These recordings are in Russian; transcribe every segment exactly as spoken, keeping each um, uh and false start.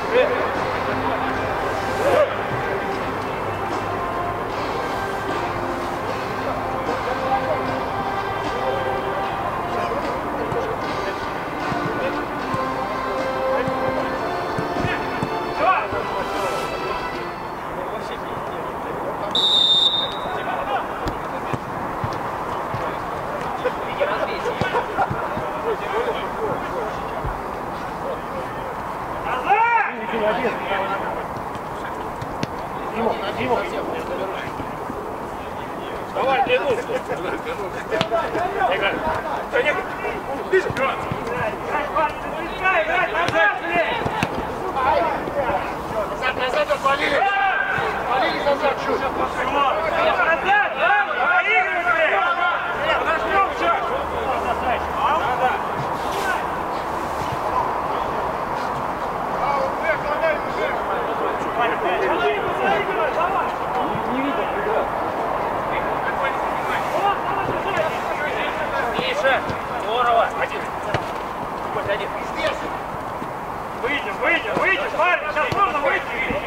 Давай, длину! Назад, назад, отвалили! Отвалили назад, чуть! Назад, да? Проигрывайте! Подождем сейчас! Не видно, Миша, здорово! Один! Хоть один! Выйдем, выйдем, выйдем, парень, сейчас можно выйти!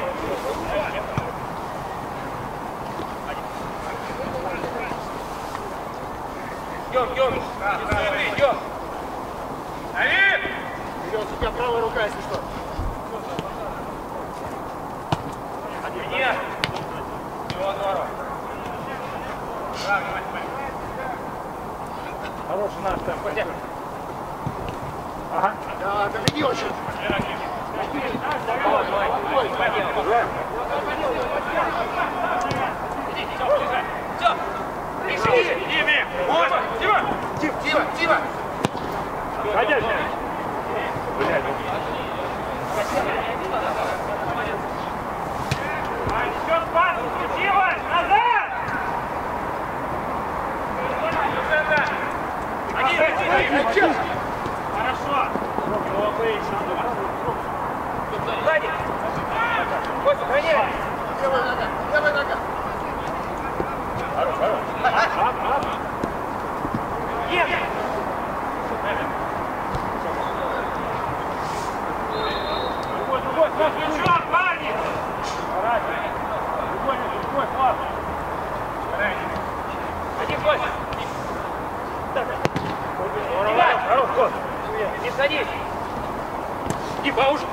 Идем, идем! Идем! Давид! Вперед, у тебя правая рука, если что. Нет! Его здорово! Хороший наш темп. Ага. Да, доведи очень. Давай, давай, давай! Все! Иди, Дима! Вот! Дима! Дима, Дима, Дима! Ходящий! Блядь! Еще спас! Дима! Назад! Один, один, один! Хорошо! Сзади! Костя, гоняй! Левая нога, левая нога! Хорош, хорош! Ап, ап! Нет! Другой, другой, класс, еще, парни! Другой, другой, класс! Один, Костя! Здорово, хорош, Кость! Не садись! И пауз!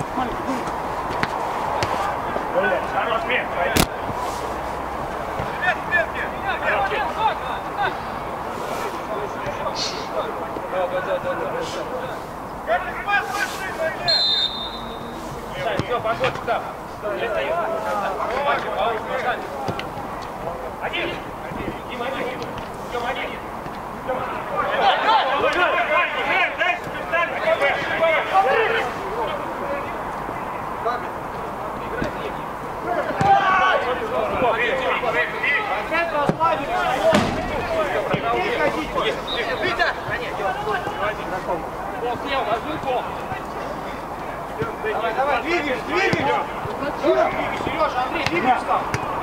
Блядь, хорош, мех! Да, да, да, да, да. Все, пошел сюда. Я стою. Один. Дима, один. Идем один. Давай, давай, двигаешь, двигаешь! Двигаешь, Сережа, Андрей, двигаешь там!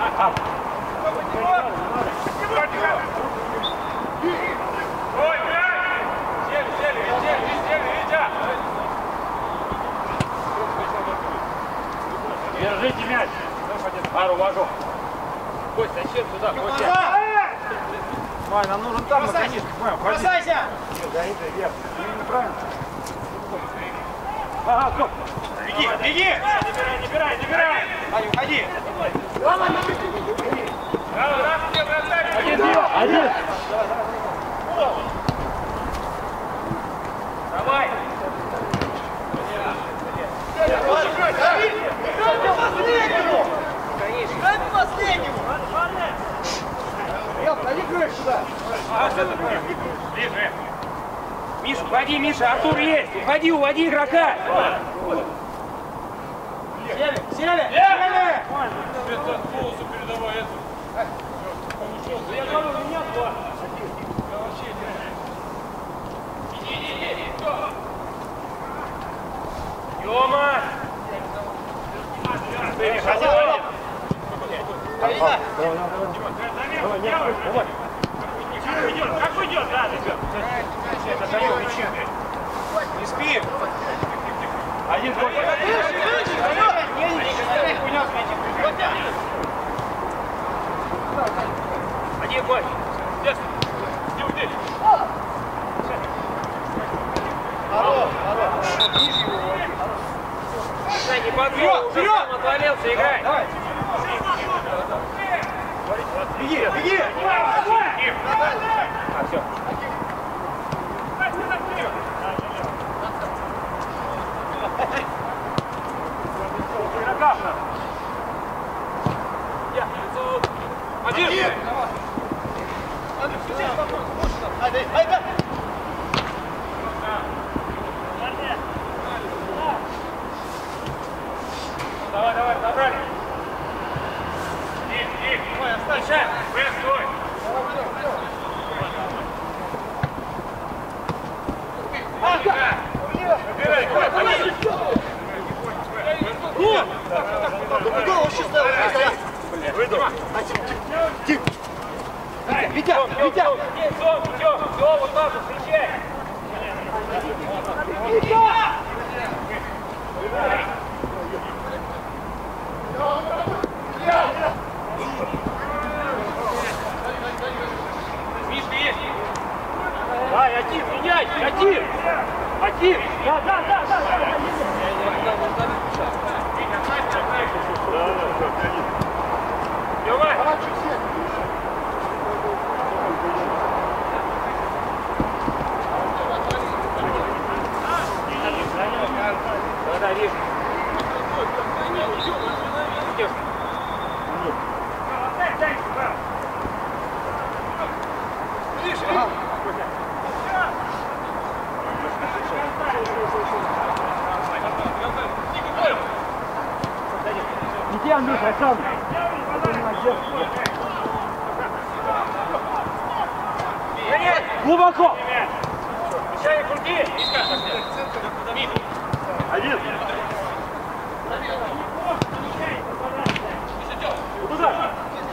Ой, блядь! Сели, сели, сели, сели, Витя! Держите мяч! Пару вожу! Кость, зачем сюда? Костя! Май, нам нужен там наконец-то. Бросайся! Да, это вверх. Неправильно. Ага, стоп! Беги, беги! Набирай, набирай, набирай! Ань, уходи! Один, Дима! Один! Давай! Дай по последнему! Я проигрываю сюда! Ближе! Миша, уходи, Миша! Артур есть! Уходи, уводи игрока! Сели! Сели! Сели! Это полосу передавай эту. Я говорю, меня два. Иди, иди, иди! Тёма! Хозяин! Карина! Давай, нет, давай. Как уйдет? Как уйдет? Да, ребят. Это дает мячи. Не спи. Один, два. подвел, уже сам отвалился, играй. Давай. Беги, беги! А, все. Один! Давай, давай, забрали. Тихо, тихо. Ой, оставь. Бэс, стой. Выбирай, Коль, поди. Голову сейчас ставил. Выйду. Витя, Витя! Все, все, все, вот так вот, встречай. Мишка есть. Давай, один, меняй, один. Один. Да, да, да, да. Давай. Да, режь. Иди, Андрюша, сам. Глубоко. Мишаня, крути. Один. Туда.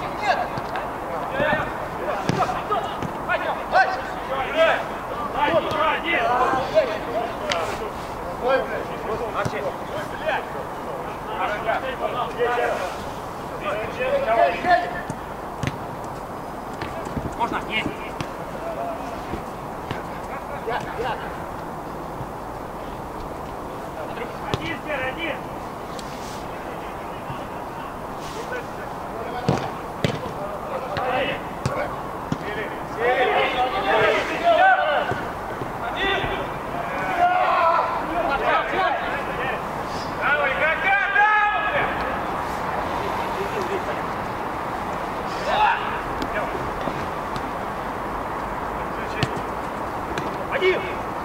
Можно? Есть. Один, Сер, один. Один!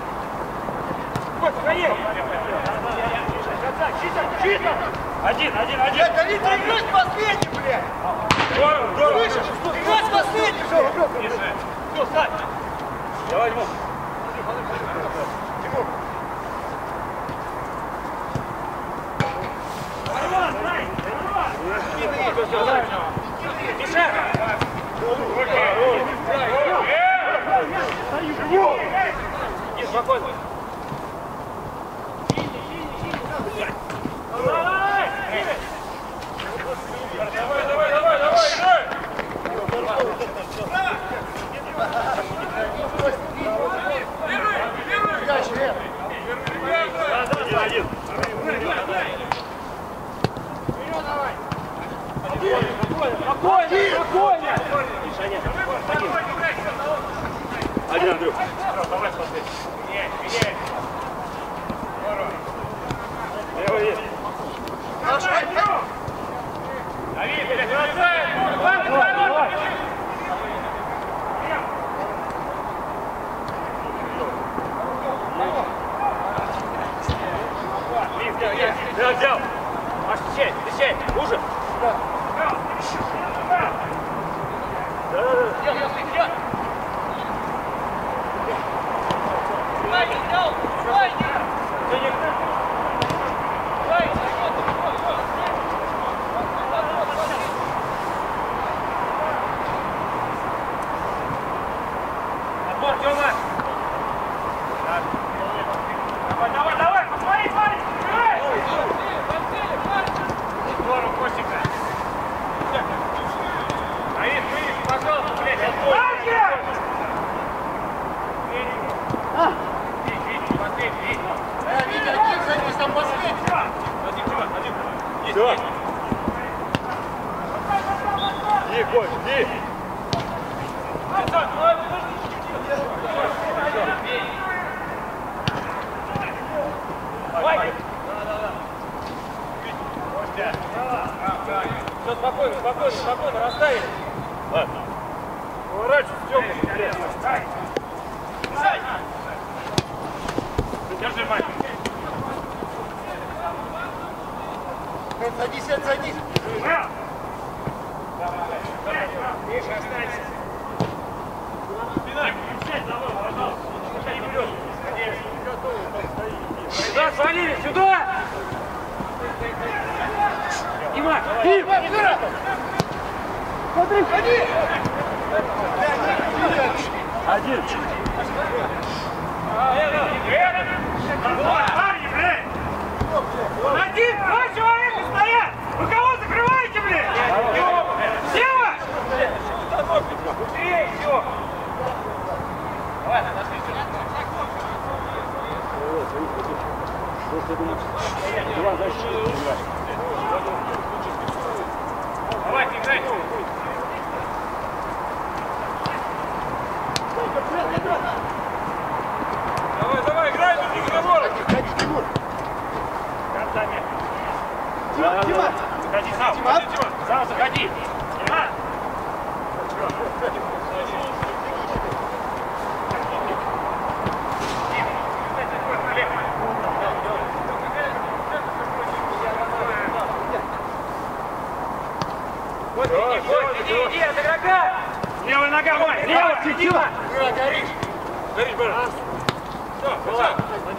Один, один, один! Блядь, Давид, ты играть последний, блядь! Здорово, здорово! Слышишь? Играть последний! Все, встань! Я возьму. Миша! Иди, спокойно. Давай, давай, давай, давай, играй! Один, один. Спокойно, спокойно! Один, Андрюх. Давай, смотри. Меняй, меняй. Здорово. Есть. Давид, перехватай! Давай, давай! Взял, взял! Маш, встречай, встречай! Уже! Да. Да, да, да. Все. Иди, Коль, иди. Все, спокойно, спокойно, спокойно, расставили. Ладно. Поворачивайся, Тёма. Держи, мать. Садись, садись. Миша, останься. Спина, сядь, давай, пожалуйста. Не берешь. Сюда, свалили, сюда! Дима, Дима, Смотри, ходи! один. Парни, блядь! Один, два человека стоят! Вы кого закрываете, блядь? Сева! Быстрее, все! Давай, отошли, все. Давайте, играйте! Давай, давай, играй, тут переговоры! Ходи, Тимур! Концами! Дима, Дима! Заходи сам, заходи, Дима! Сам заходи! Дима! Вот, иди, вот, иди, иди, от игрока! Левая нога, мой! Левая, Дима! Горишь! Горишь, Бэр! Все, все!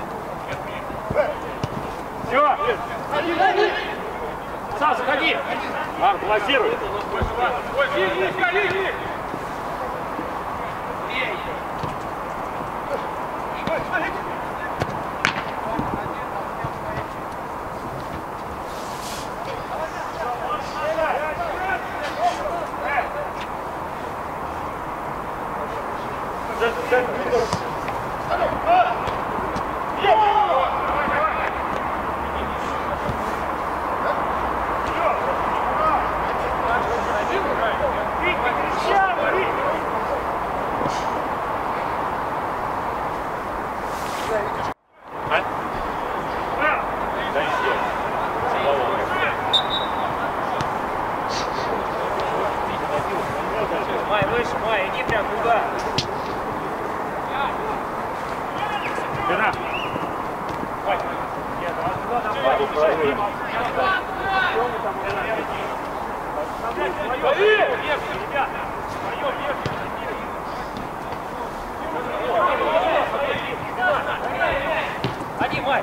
Все! Ходи, ходи! Сам заходи! Марк, лассируй! Иди, иди, иди! Май, выше, Май, иди прям туда. Спина. Май. Нет, раз, два, там, два, три. Поверь! Ешьте, ребята! Вдвоем ешьте. Ходи, Май.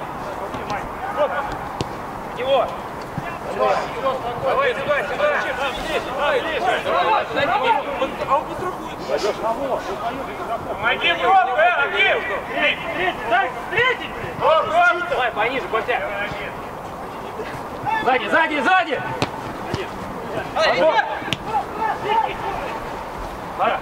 В него. Давай, сюда, сюда. Давай, а он пострахует. Пойдешь кого? Помоги просто, э, Аким! Встретить, дай встретить! Давай, пониже, Костя. Сзади, сзади, сзади! Пора.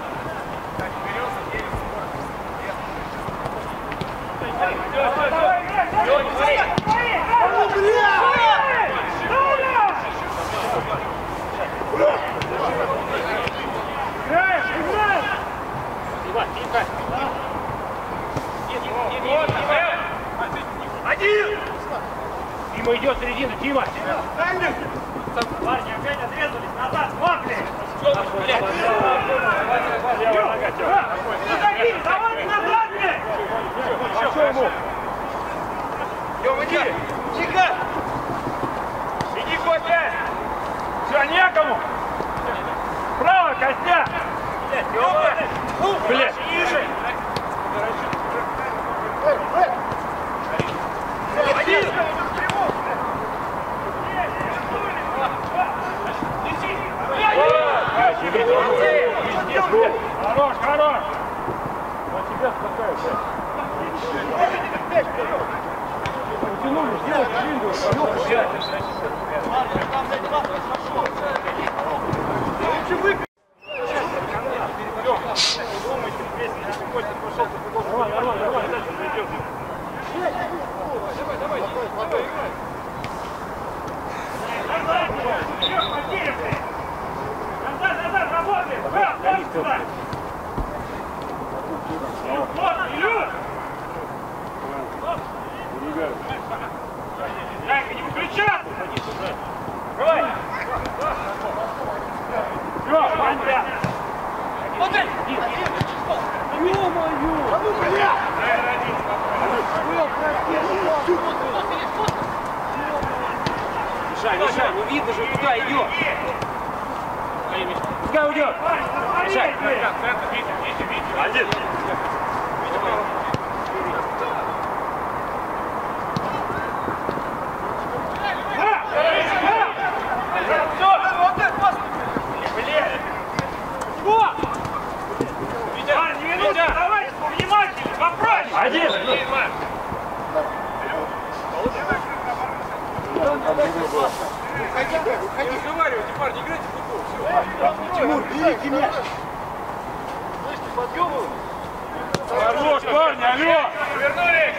Один! Дима идет в середину, Дима! Парни опять отрезались назад, смотри! Блядь! Левая нога, Тёма! Давай назад, блядь! Что ему? Тёма, иди! Тихо! Иди, Костя! Все, некому! Право, Костя! Тёма! Блядь! Ниже! Один! Хорош, хорош! Вот тебя какая, блядь. Потянули, сделай длинную. Лучше выпить. Давай, давай, давай, дальше зайдем. Давай, давай, давай, играй. Потери, блядь! Назад, назад, работай! Брат, дай сюда! Вот, Илюш! Дай-ка, не выключаться! Давай! Все, понятно! Вот это! Ё-моё! А ну, бля! Мишай, Мишай, ну видно же, куда идет. Пускай уйдет. Мишай. Один. Давай, внимательно, попроще! Один! Не разговаривайте, парни, играйте в футбол. Тимур, берите мяч. Слышите, подъемывай. Хорош, парни, алло! Вернулись!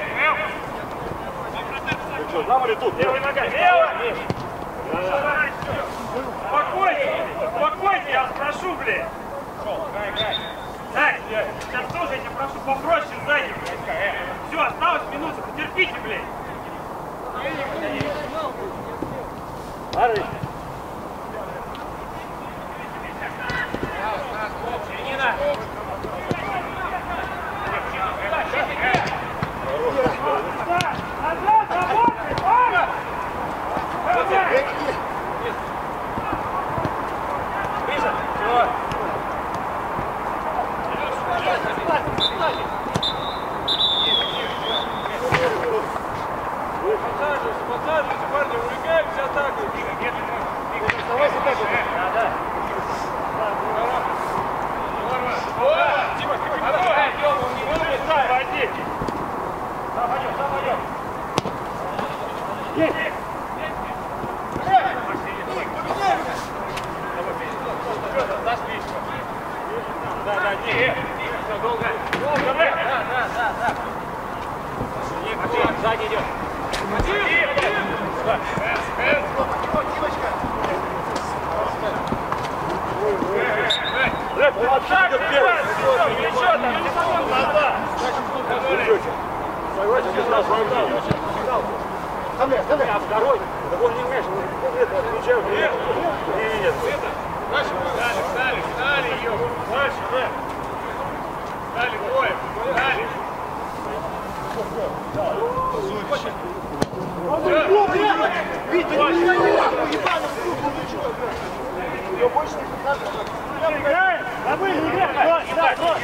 Ты что, там или тут? Левая нога, левая! Спокойнее, спокойнее, я спрошу, блядь! Так, сейчас тоже я тебя прошу попроще сзади, блядь. Все, осталось минута, потерпите, блядь. Арви. Середина. Назад, работай, пара! Ближе. Все. Подсаживайся, подсаживайся, парни, увлекаемся атакой. Оставайся так вот. Да, да. Дима, капитан. Пойди. Сам пойдем, сам пойдем. Есть. Да, да, не, все, долго. Долго, да, да, да, да. Сзади идет. Рэп, он вообще идет первый. Еще там, телефон назад. Согласен, без нас война. Ставляй, ставляй. А второй, так он не умеет, он это отключает. Нет, нет. Дальше, дали, дали, дали ее. Дальше, рэп. Дали, двое, дали. О, бля! Витя, не мешай нахуй, ебаный в руку, ну чё? Её больше не покажешь. Играем? Забыли, играем. Брось, да, брось.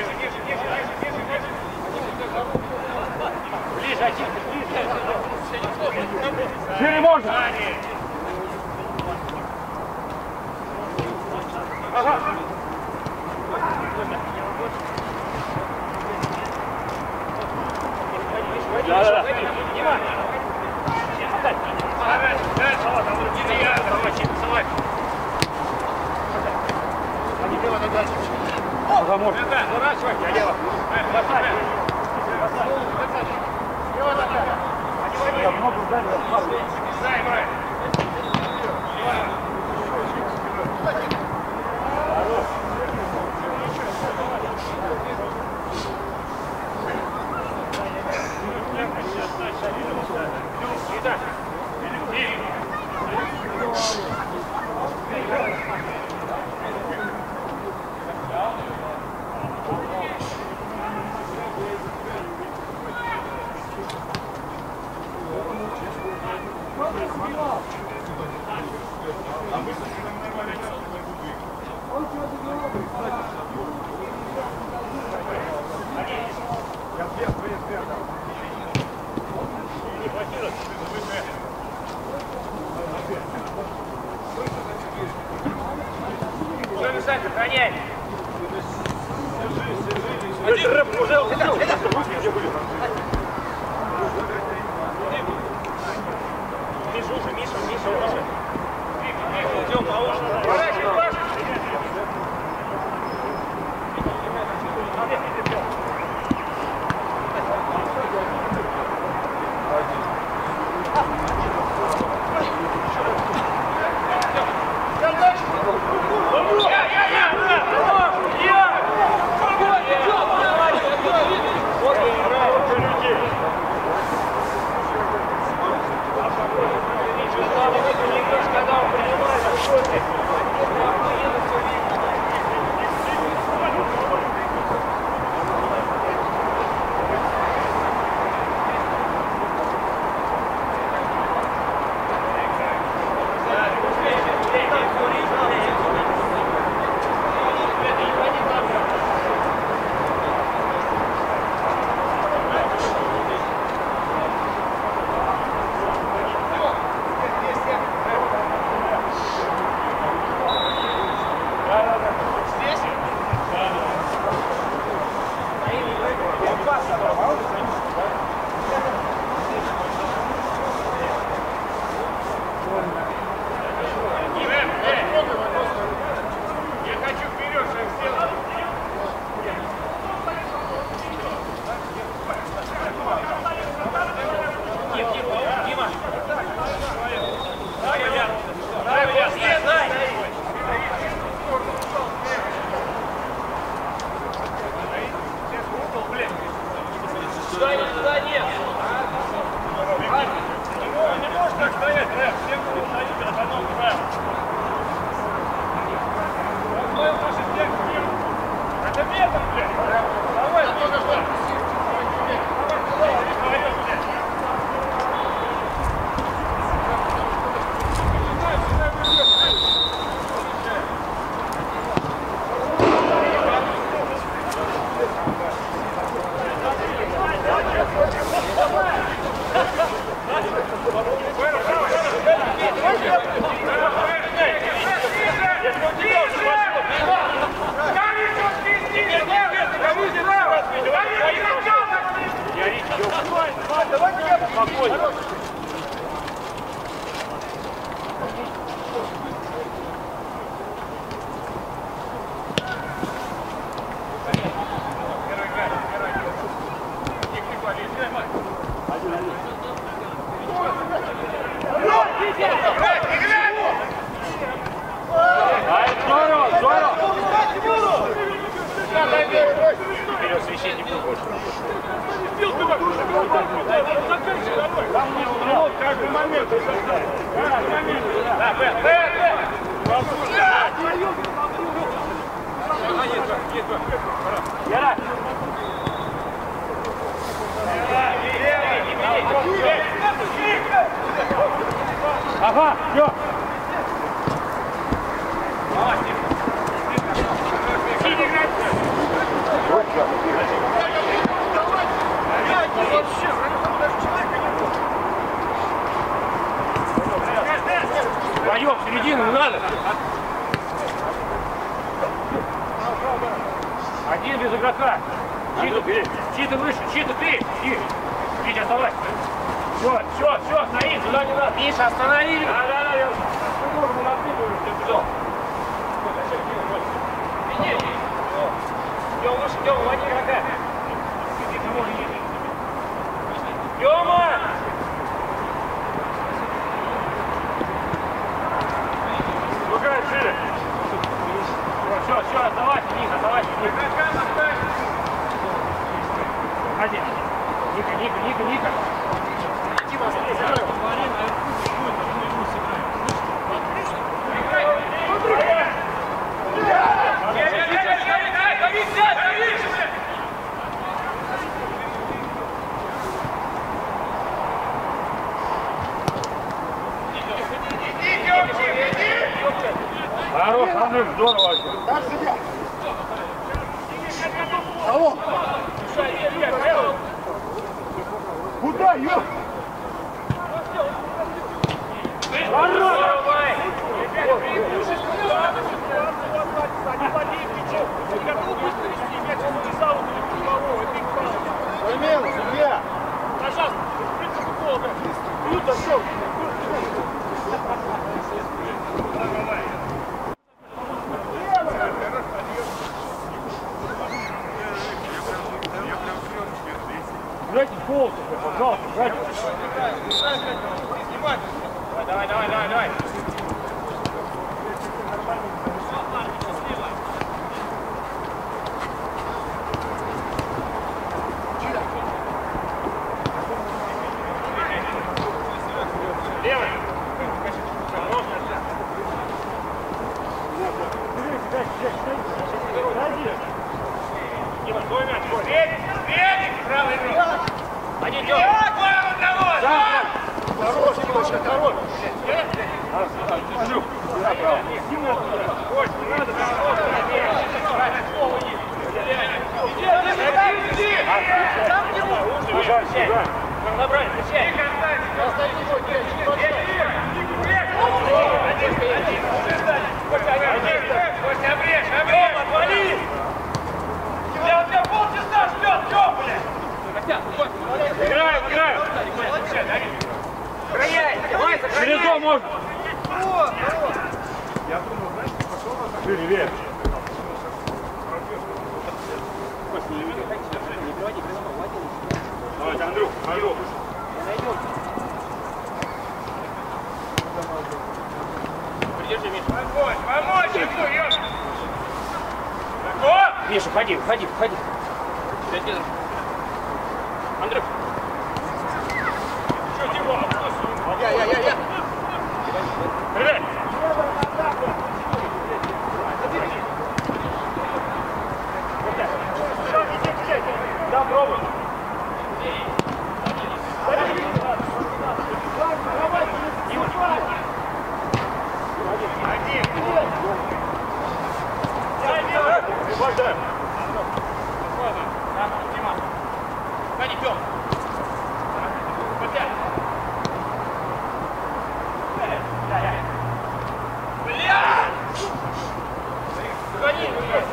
Ближе, один, ближе. Шире можно. Ага. Да, да, да. Внимание. Дальше, вот, там другие я. Давай, давай. Потому что... Да, сворачивай, я делаю. Бросай. Я много ударил, расслабляюсь. Дай, брай. Охраняй! Один рэп уже успел. Где были? Миша, уже, Миша, Миша, Миша. Идем по ушам. Поворачивай, Паша. Да, Б, Б, Б! Яра! Ага, все! Вдвоем, в середину, не надо. Один без игрока. Чита, Чита выше, Чита ты. Витя, оставайся. Все, все, все, стоит, сюда не надо. Миша, останови. Да, да, да, я должен на ты говорю, что бежал. Тёма, выше, Тёма, лови игрока. Тёма! Играй шире. Все, все, оставайся, Ник, оставайся. Ходи. Ника, Ника, Ника, Ника. Хорош, Андрюх, здорово вообще. Так, судья. Алло. Куда, ё? Замена, судья. Пожалуйста, Юта, что? Играйте полностью, пожалуйста, играйте. Давай, давай, давай, давай. Левый. Дима, твой мяч, твой. Средник, правый игрок. Один идет. Да. Хорош, Димочка, хорош. Андрюх, Дима, ой, не надо. Там его. Набрать, встречай. Костя, обрежь, обрежь, отвали! Я у тебя полчаса ждет, чё, блядь? Играю, играю! Сохраняй! Давай, сохраняй! Через дом можно! Я думал, знаешь, пошел на... Шире, вверх! Давайте, Андрюх, Андрюх! Придержи, Миша! Помочь, помочь ему, ёпта! Миша, входи, входи, входи. Андрюх. Что, Дима? Я, я, я, я. Привет. Да, пробуй. Один. Хватай. Дима. Ходи, Тём. Опять. Блядь! Гони, блядь.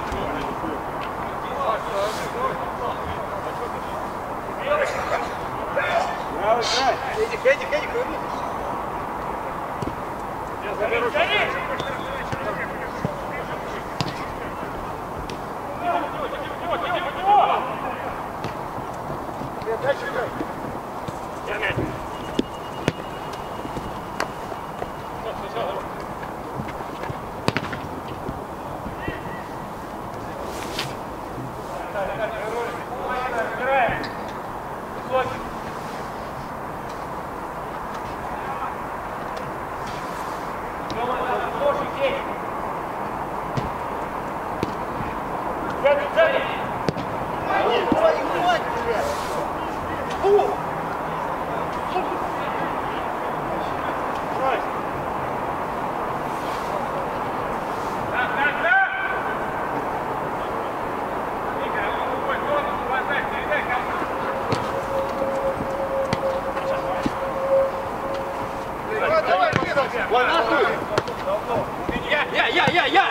Эдик, Эдик, Эдик, руби. Я заберу. Гони! Дальше играй. Я мяч.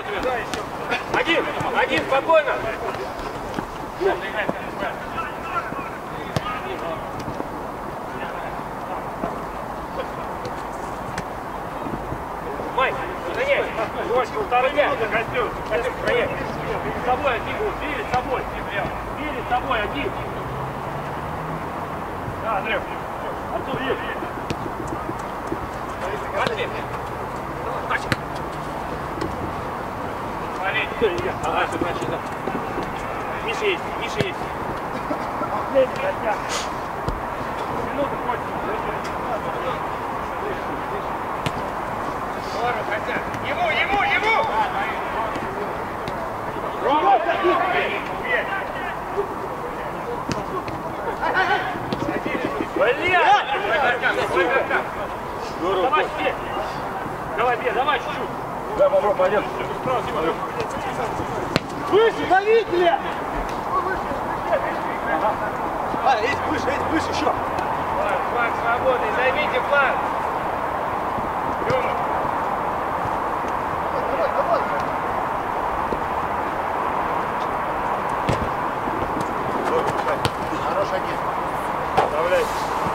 ответственность. Один, один, спокойно. Майк, гоняй. Полторы минуты, Костюм. Костюм, проехай. Перед собой один, перед собой. Перед собой один. Да, Андрей. Артур, есть. Пошли. Значит. Смотри. Ага, все, значит, да. Миша есть, Миша есть. Последний, Костя. Минута кончится. Здорово, Костя. Ему, ему, ему! Рома, блин! Давай, себе! Давай, Бе, давай чуть-чуть! Да, попробуй, пойдем. Выше, дави, бля! А, есть выше, есть выше еще. Флаг, флаг свободный, займите флаг! Тёма! Давай, давай. Хороший агент. Вставляй!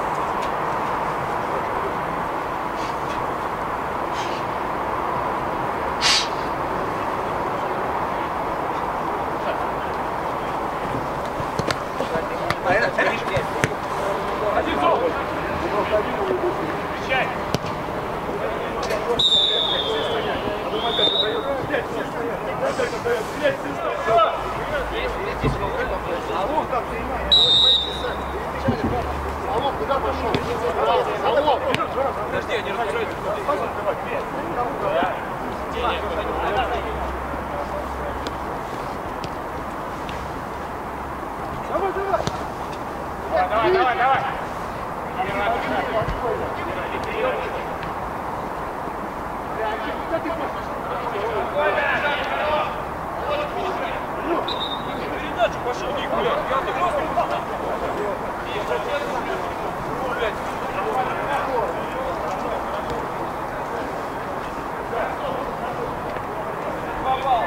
Один зол! Встречай! Алло, куда пошел? Алло! Подожди, они разгружаются. Давай, давай! Давай, давай, давай! Передачу пошел, Ник, блядь! Я ты просто... Блядь! Попал!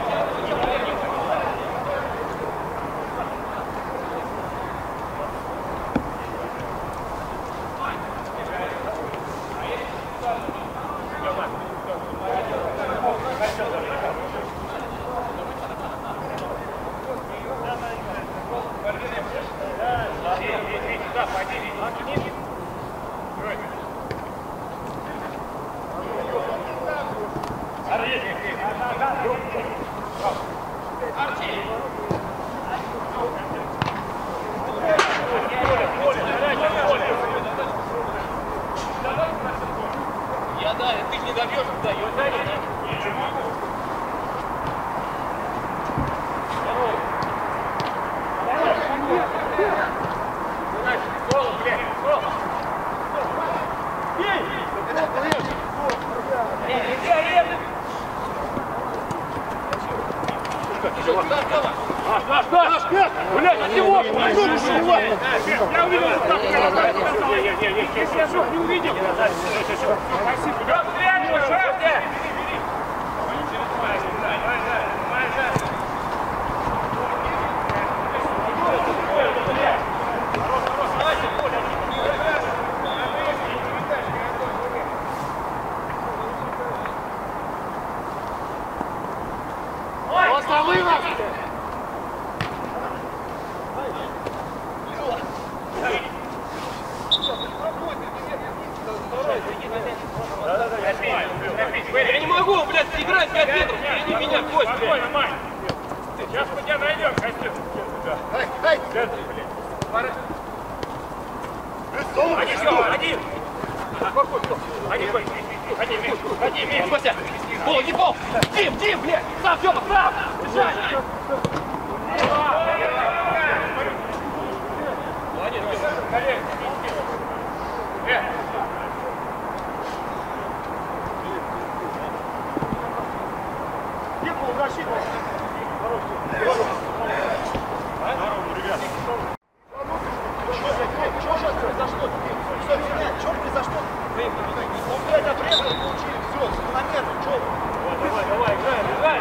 Я да, ты не добьешь, да, его дали, да? Соло, блядь, соло! Бей! Наш, наш, наш! Блядь, от него! Я увидел, что так если я шок не увидел. Спасибо. Лёг, стряли, шефте! Я не могу, блядь, играть пять метров, впереди меня, Кость, блядь. Спокойно, Мань. Сейчас мы тебя найдем, Костюм. Эй, эй! Один, все, один. Один, Кость, ходи, Миш, ходи, Миш. Костя, пол, не пол. Дим, Дим, блядь, сам, Тёма, сам. Бежать. Молодец, коллег. Э. Где полузащита? Здорово, ребят. Что сейчас произошло? Что, что произошло? Он, блядь, отрезал и получили все, закономерно, что? Давай, давай, играем, играем.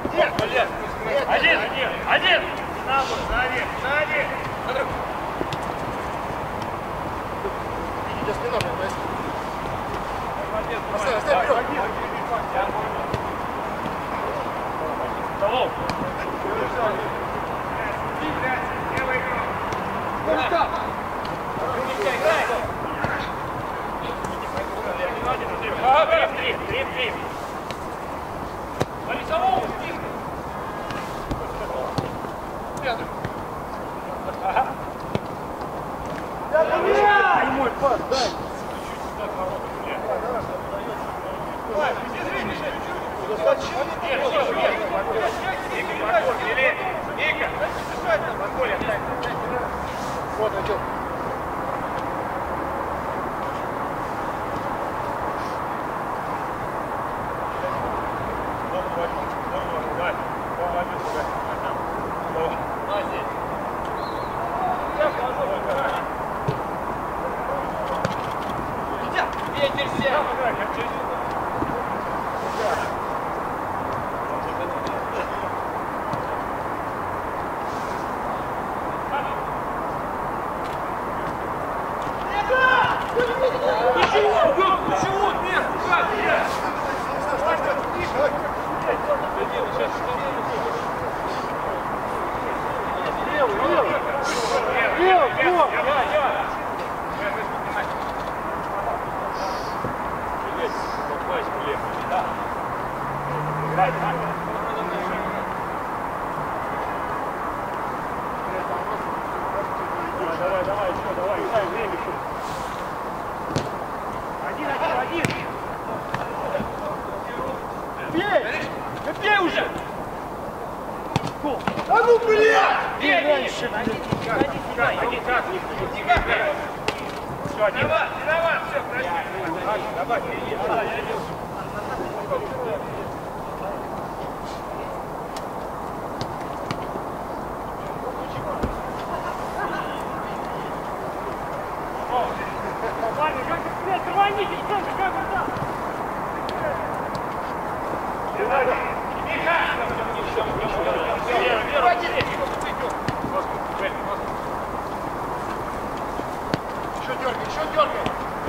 Один, один! Сзади, сзади! Идите, спина, блядь. Оставь, оставь, вперед! Столов! Левый игрок! Три, три, три! Полисову! Дай мой пас, дай! Вот, идет. Ветер всем! Давай, давай, еще, давай, играй, время еще. Один, один, один. Бей! Да бей уже! А ну, блядь! Бей раньше, блядь! Один, как? Все, один. Виноват, все, прости. Давай, Парни, как блядь, рваните, что ты, как вы там? Еще дергай, еще дергай!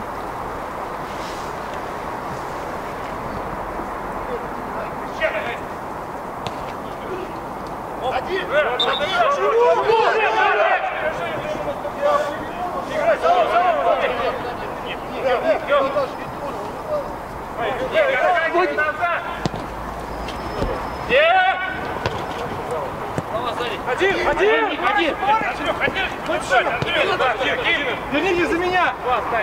Один! Играй, салон, салон! Один, один, один! Верните за меня!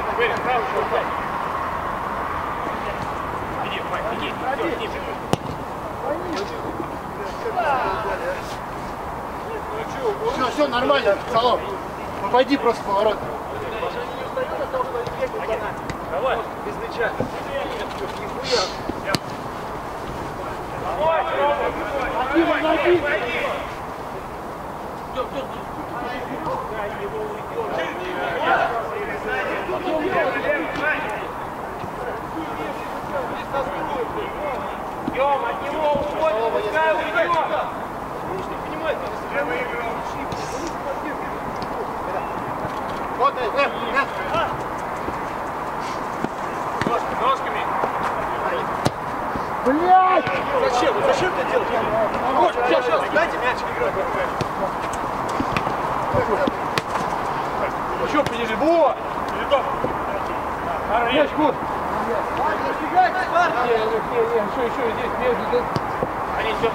Иди, Вань, иди, иди, иди. Все, все, нормально, салон. Пойди просто поворот. Давай. Без мяча. Давай, Один, один. Идем, от него уходим, пускай уйдем. Вот, э, э, э. Ножками. Блядь! Зачем? Зачем ты делаешь? Вот, сейчас, сейчас, дайте мяч играть. Еще понижи, вот! Мяч, вот! Не, не, не, еще, еще, здесь, между... Они все.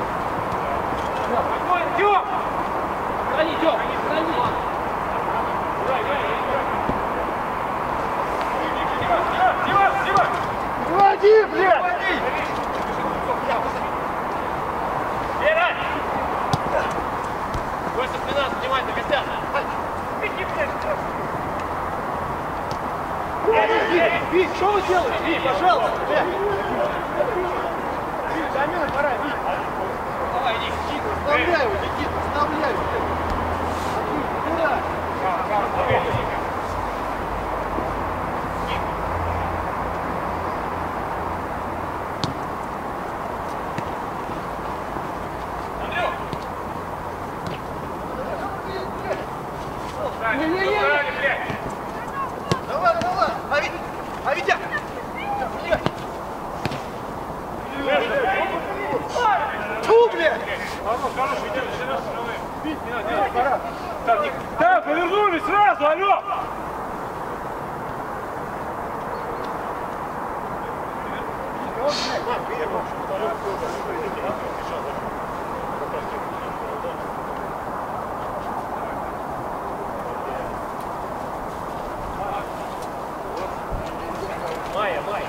Идем! Храни, идем! Храни! Дима, Дима! Влади, блядь! Вера! Больше спина, занимай на гостях. Вить, что вы делаете? Вить, пожалуйста, блядь! Замена пора, Вить! Давай, иди. Вставляй его, Никита, вставляй! Убирай! Давай, давай! А ведь! А ведь! Фу, блядь! Да, повернулись сразу, алло! Майя, Майя.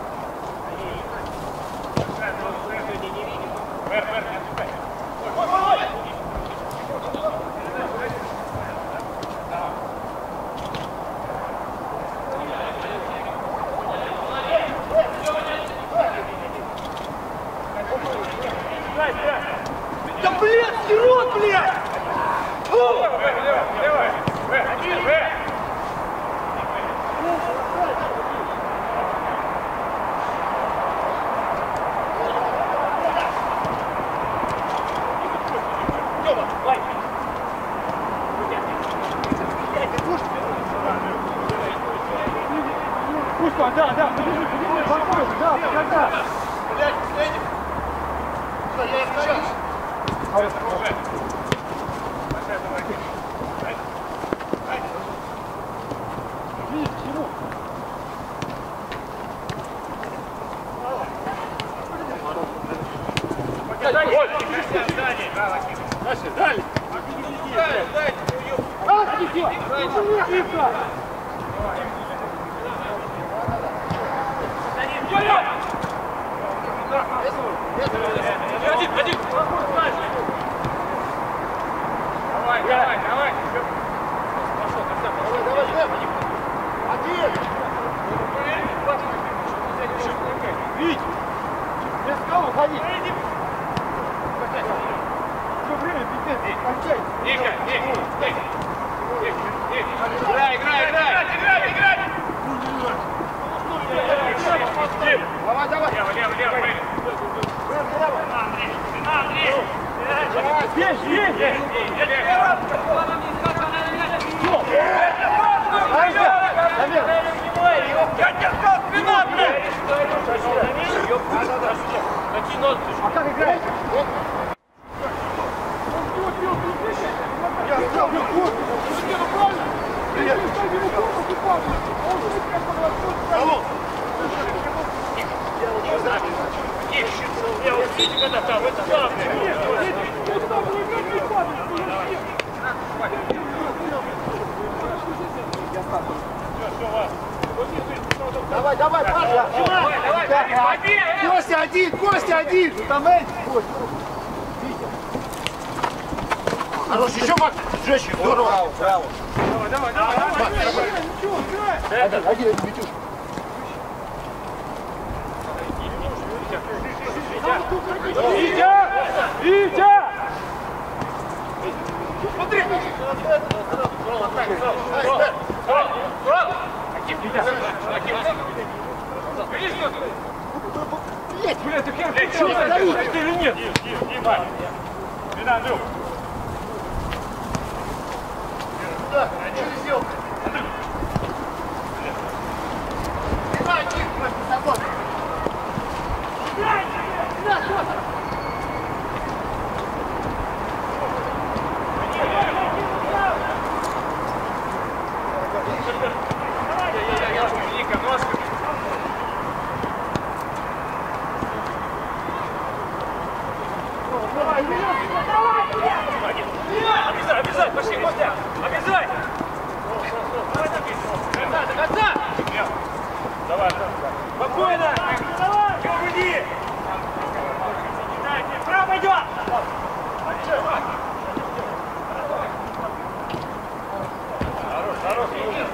Да, блядь, сирот, блядь! Фу! Давай, один, В. Пусть, да, да, подержи, подержи, спокойно, да, когда? Блядь, Эдик! Что, я сейчас? Видишь, к чему? Дальше, дальше. Дай, дай, А, тихо! Тихо! Один, один. Давай, давай, давай. давай, давай, давай! Один! Вить! Без кого ходить? Все время пиздец, кончай! Тихо, тихо, тихо. Играй, играй, играй! Играй, играй! Давай, давай! Лево, лево, лево. Андрей, Андрей! Здесь, здесь! Я тебе сказал, спина, блядь! Какие ноты? А как играешь? Я сказал, ну вот! Алло! Я вот видите, когда там, это главное. Давай, давай, Паша! Давай, давай, давай! Костя один, Костя один! Ну там Эдик, Костя! Хорош, еще Макс! Жечь, здорово! Браво, браво! Давай, давай, давай, давай! Один, один, Витюш! Витя! Витя! Смотри! Блядь, ты хер ты или нет? Спина, Андрюх! Да, что сделал? Давай, один, с тобой! Обязай, обязай, пошли, Костя! Обязай! Давай, давай! До конца! Давай, спокойно! Давай! Чего уйди! Право идет! Хорош, хорош!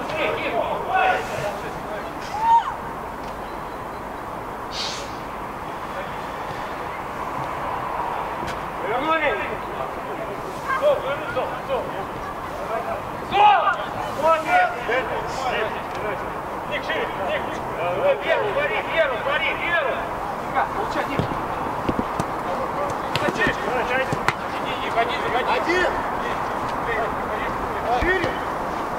Вернули! Стоп, вернули, стоп, стоп! Стоп! Вот, нет! Ник, шире, ник! Веру, смотри, веру, смотри, веру! Молчать, ник! Зачешь? Иди, иди, ходи, заходи! Один! Шире!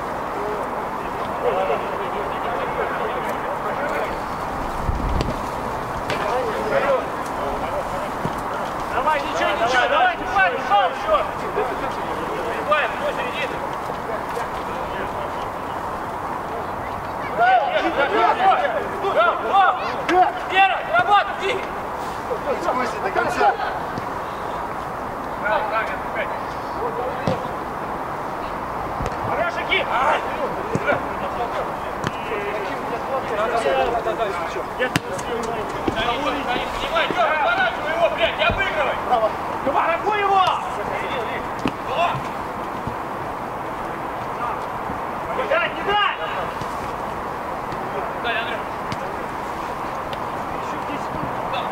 Атакуй его! Не дай, не дай! Дай, Андрей. Еще десять секунд.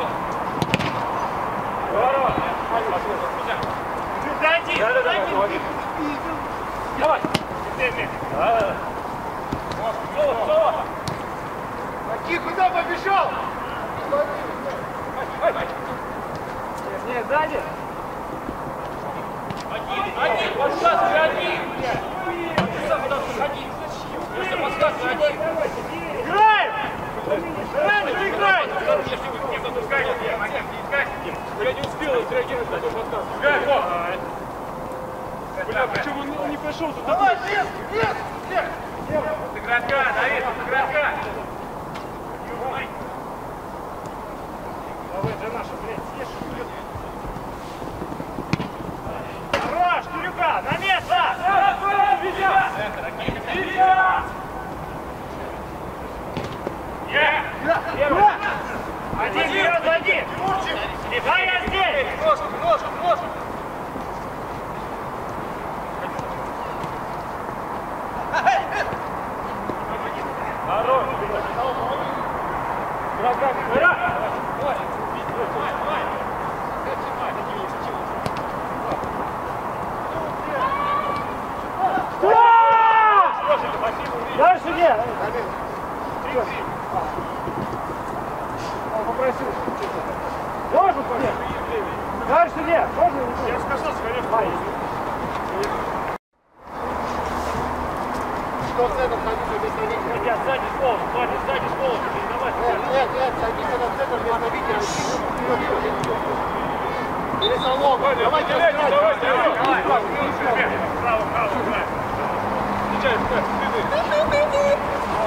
Зайди! Зайди! Давай! Аки, куда побежал? Нет, сзади! Один, один, подсказывай, один! Один! Просто подсказывай, один! Играем! Правильно, играй! Я не успел отреагировать на тот подкаст. Бля, почему он, он не пошел туда? Давай, вверх, вверх, вверх! С игрока, Давид, с игрока! Давай, это наша, блядь, съешь. Хорош, Кирюка, на место! Один вперед, один! Да, я здесь! Ножку, ножку, ножку! Хорош! Врага, врага! Дальше нет! Он попросил. Можно понять? Дальше нет! Можно? Я сказал, конечно. Что с этого садится вместо Витера? Ребят, сзади с полом, сзади, сзади с полом. Нет, нет, нет, садится на центр вместо Витера. Или Солом. Давайте разбирать. Давай, давай, давай! Право, право, давай! Встречай, ты,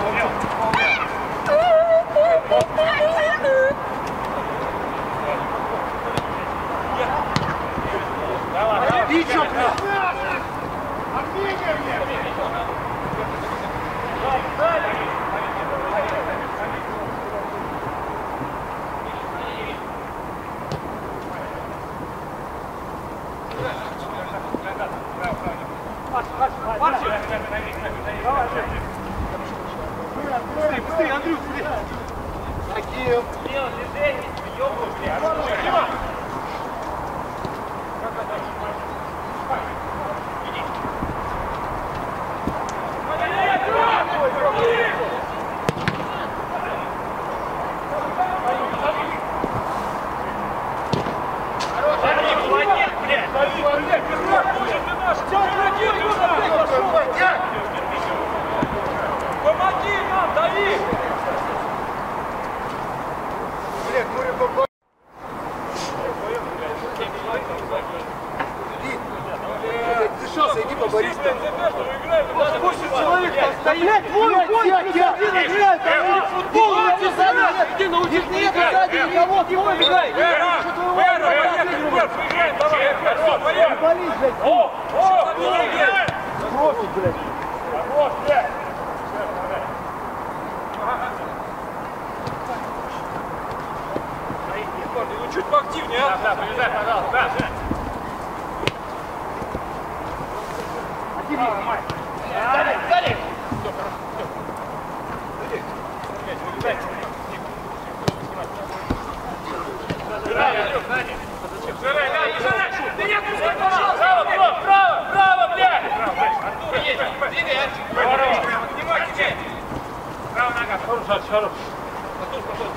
ты. Ты чё, блядь? Армения мне! Быстрее, быстрее, Андрюх, быстрее! Аким! Дело, движение, ёбну, блядь. Помоги нам, Давид! Блядь, Мурин, попал! Дышался, иди поборись там. Восемь человек там стоит. Блядь, твой уходит, один играет, там футбол, иди сзади, иди научись, не играй, сзади никого, твой играй. Что твоего играет? Давай, Болись, блядь. О, о, молодец! Профи, блядь. Хорош, блядь! Ну чуть поактивнее, а? Да, полезай, пожалуйста, да, да. Сзади, сзади. Право, право, право, блядь! Артур, есть, двигай, Артур! Снимай, тебе! Право нога, хорош, хорош. Артур, спокойно.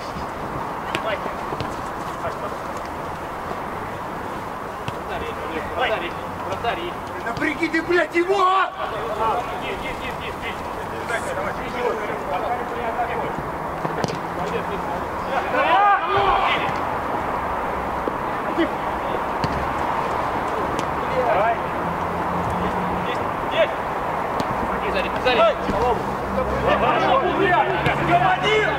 Вратарь, вратарь. Напряги ты, блядь, его, а! Есть, есть, есть, есть, есть. Давай, связи его. Молодец, давай. Есть, есть. Сзади, сзади. Командир!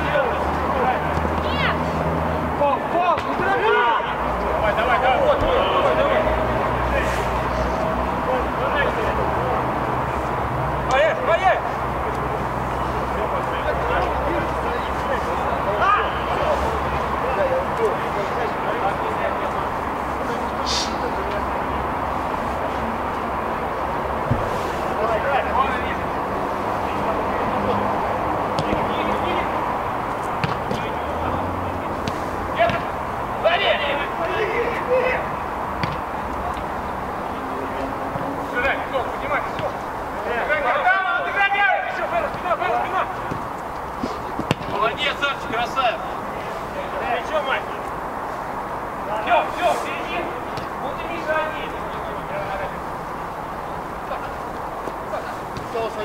Пол, пол, не торопись. Давай, давай, давай. Вот, давай, давай.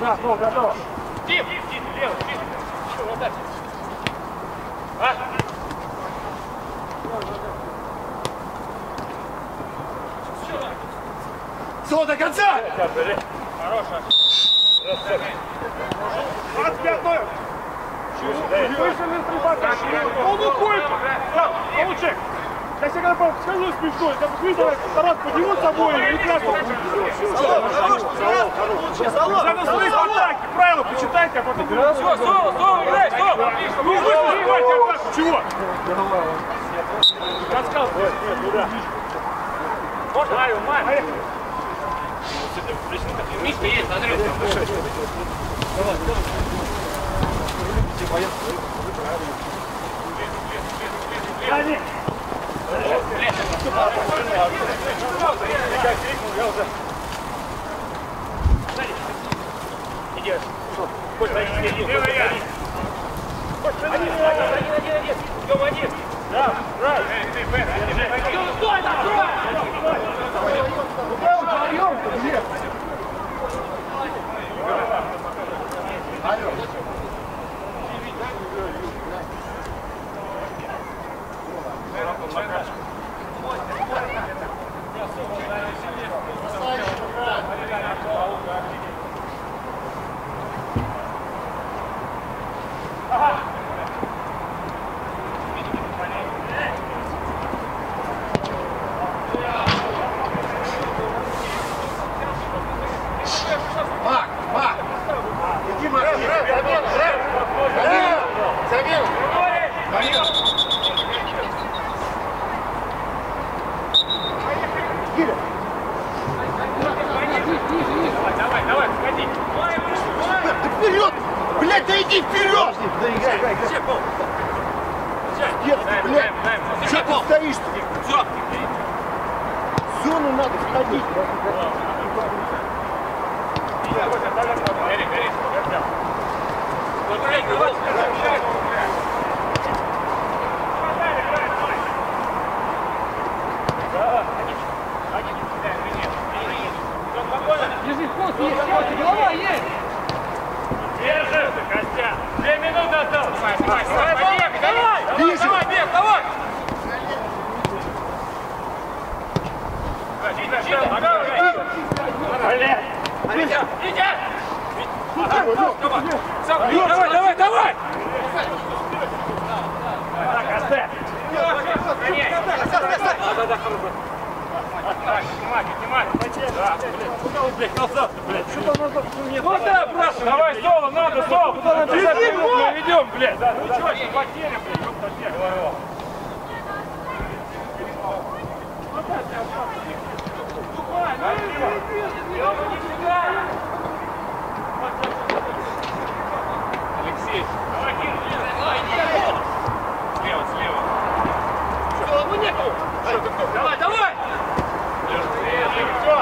Да, ну, готово. Тим, Тим, левый, Тим. Еще, вот так. А? Все, до конца! Хорошо. двадцать пять ноль. Он уходит! Получай! Я себе когда скажу смешно, я посмотрите, стараться потянуть собой и краску. Надо смотреть в атаке, правила почитайте, а потом... Все, Соло, Соло, играй, Соло! Ну, вы снимайте атаку, чего? Рассказывай. Можно? Маю, Маю. Мишка есть, Андрей. Давай. Идешь. Хоть один, один, один. Один, один, один. Идем один. Да, right. Стой там, стой! Мак, Мак! Иди, Мак! Замена! Давай, давай, сходи. Вперед! Блядь, да иди вперед! Да играй, играй, играй. Детский, блядь! Что ты стоишь? Все. В зону надо входить. Бери, бери. Смотри, давай. Держи, хвост есть, хвост, голова есть! Держи, Костя. Две минуты осталось. Давай, давай, давай, давай, давай, Вижу. давай, бег, давай. Блядь. Витя, Витя. Давай, давай, давай. Так, Костя. Да, да, хорошо. Снимай, снимай. Да, блядь, назад, блядь. Что-то назад, нет. Ну да, просто. Давай, Соло, надо, Соло. Куда нам пятьдесят минут мы ведем, блядь. Да, ну что, не потеря, блядь, ёпта, всех. Алексей, давай, Кир, давай, иди. Слева, слева. Все, ну нету. Давай, давай. Все.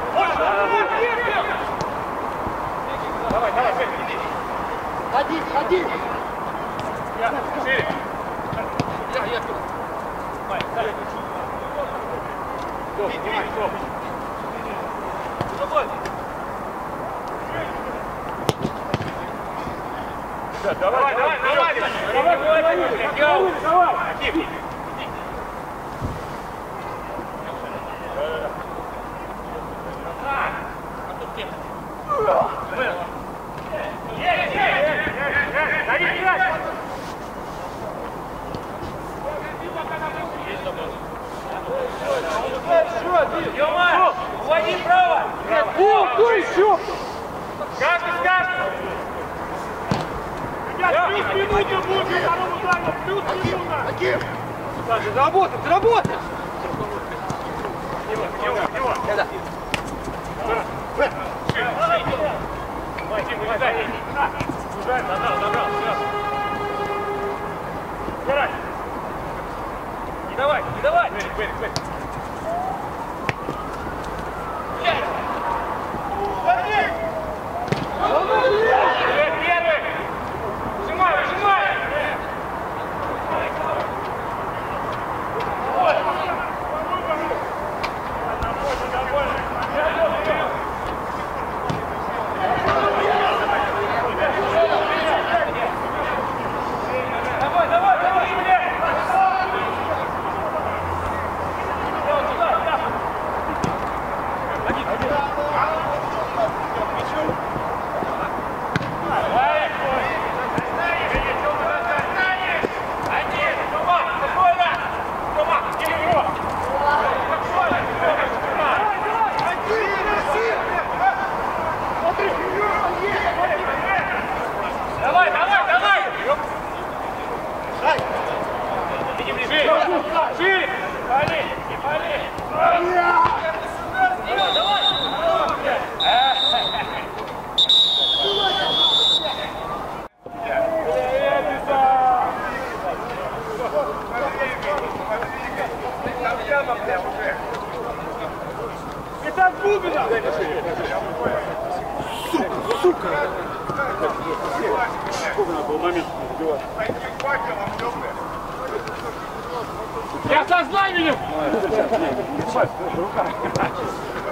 Давай, давай, иди. Ходи, ходи! Я, шире. Я, я тут. Давай, давай. Стоп, снимай, стоп. Давай. Давай, давай, давай. Давай, давай, давай. Давай. Иди. Ёма, уводи право! О, кто еще? Каждый скажет! Ребят, плюс минута будет на втором ударе, плюс минута! Аким! Заработать, заработать! Его, его, его! Это. Вадим, вылезай! Забрал, забрал, все! Убирай! Не давай, не давай! Берег, берег, берег! Первый! Ужимай, ужимай! Довольно, довольно! от Бубина! Сука, сука! Сколько надо было момент убивать? Я со знаменем!